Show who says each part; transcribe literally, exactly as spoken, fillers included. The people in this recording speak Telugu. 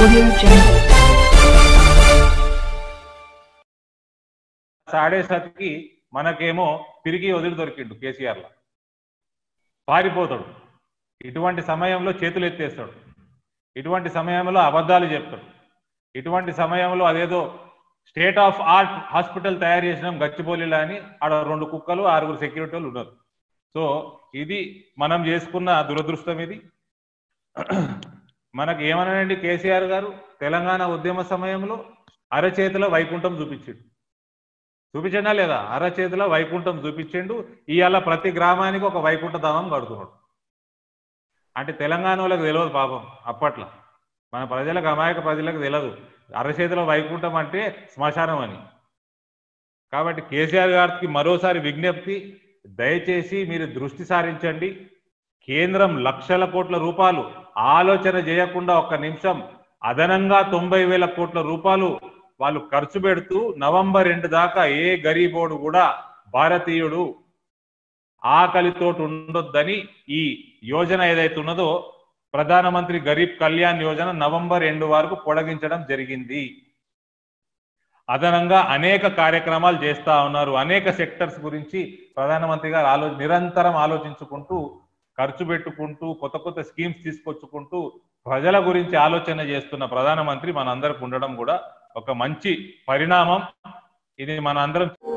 Speaker 1: సాడేసరికి మనకేమో తిరిగి వదిలి దొరికిండు కేసీఆర్ లా పారిపోతాడు. ఇటువంటి సమయంలో చేతులు ఎత్తేస్తాడు, ఇటువంటి సమయంలో అబద్ధాలు చెప్తాడు, ఇటువంటి సమయంలో అదేదో స్టేట్ ఆఫ్ ఆర్ట్ హాస్పిటల్ తయారు చేసినాం గచ్చిబౌలిలో అని ఆడ రెండు కుక్కలు ఆరుగురు సెక్యూరిటీలు ఉన్నారు. సో ఇది మనం చేసుకున్న దురదృష్టం. ఇది మనకు ఏమనండి కేసీఆర్ గారు తెలంగాణ ఉద్యమ సమయంలో అరచేతిలో వైకుంఠం చూపించాడు, చూపించడా లేదా? అరచేతిలో వైకుంఠం చూపించిండు. ఇవాళ ప్రతి గ్రామానికి ఒక వైకుంఠ ధామం కడుతున్నాడు. అంటే తెలంగాణ వాళ్ళకి తెలియదు పాపం, అప్పట్లో మన ప్రజలకు, అమాయక ప్రజలకు తెలియదు అరచేతిలో వైకుంఠం అంటే శ్మశానం అని. కాబట్టి కేసీఆర్ గారికి మరోసారి విజ్ఞప్తి, దయచేసి మీరు దృష్టి సారించండి. కేంద్రం లక్షల కోట్ల రూపాయలు ఆలోచన చేయకుండా ఒక్క నిమిషం అదనంగా తొంభై వేల కోట్ల రూపాయలు వాళ్ళు ఖర్చు పెడుతూ నవంబర్ రెండు దాకా ఏ గరీబోడు కూడా భారతీయుడు ఆకలితో ఉండొద్దని ఈ యోజన ఏదైతే ఉన్నదో ప్రధానమంత్రి గరీబ్ కళ్యాణ్ యోజన నవంబర్ రెండు వరకు పొడిగించడం జరిగింది. అదనంగా అనేక కార్యక్రమాలు చేస్తా ఉన్నారు. అనేక సెక్టర్స్ గురించి ప్రధానమంత్రి గారు ఆలో నిరంతరం ఆలోచించుకుంటూ, ఖర్చు పెట్టుకుంటూ, కొత్త కొత్త స్కీమ్స్ తీసుకొచ్చుకుంటూ ప్రజల గురించి ఆలోచన చేస్తున్న ప్రధానమంత్రి మనందరికి ఉండడం కూడా ఒక మంచి పరిణామం. ఇది మన అందరం